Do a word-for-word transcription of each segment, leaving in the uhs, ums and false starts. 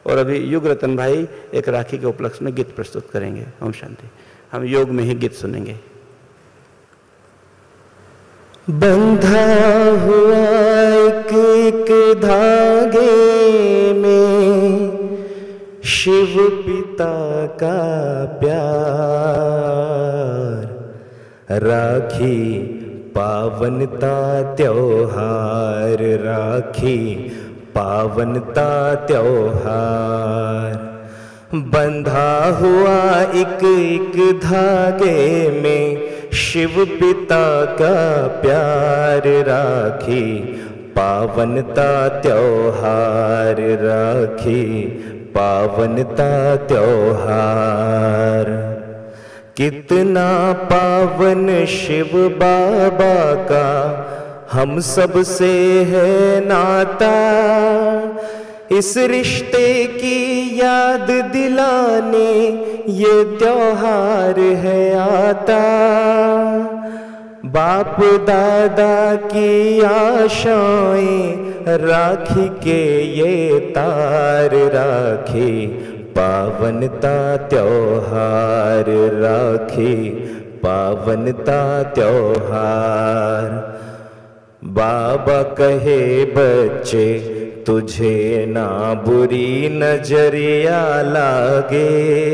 और अभी युग रतन भाई एक राखी के उपलक्ष्य में गीत प्रस्तुत करेंगे। ओम शांति। हम योग में ही गीत सुनेंगे। बंधा हुआ एक एक धागे में शिव पिता का प्यार, राखी पावनता त्योहार, राखी पावनता त्योहार। बंधा हुआ एक एक धागे में शिव पिता का प्यार, राखी पावनता त्योहार, राखी पावनता त्योहार। कितना पावन शिव बाबा का हम सब से है नाता, इस रिश्ते की याद दिलाने ये त्योहार है आता। बाप दादा की आशाएं राखी के ये तार, राखी पावनता त्योहार, राखी पावनता त्योहार। बाबा कहे बच्चे तुझे ना बुरी नजरिया लागे,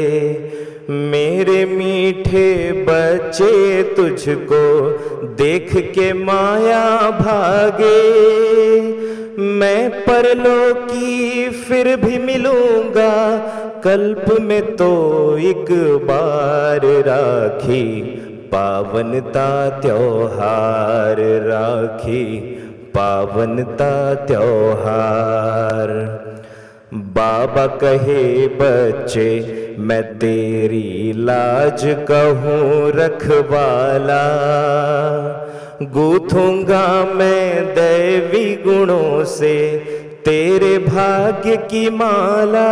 मेरे मीठे बच्चे तुझको देख के माया भागे। मैं परलोकी फिर भी मिलूंगा कल्प में तो एक बार, राखी पावनता त्योहार, राखी पावनता त्योहार। बाबा कहे बच्चे मैं तेरी लाज कहूँ रखवाला, गूंथूंगा मैं दैवी गुणों से तेरे भाग्य की माला।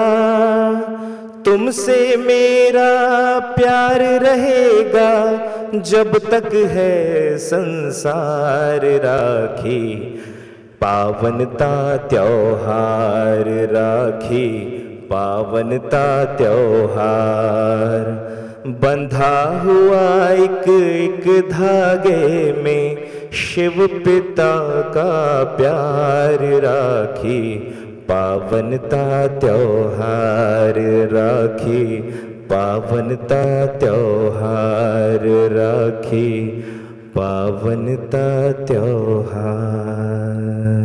तुमसे मेरा प्यार रहेगा जब तक है संसार, राखी पावनता त्योहार, राखी पावनता त्योहार। बंधा हुआ एक एक धागे में शिव पिता का प्यार, राखी पावनता त्योहार, राखी पावनता त्योहार, राखी पावनता त्योहार।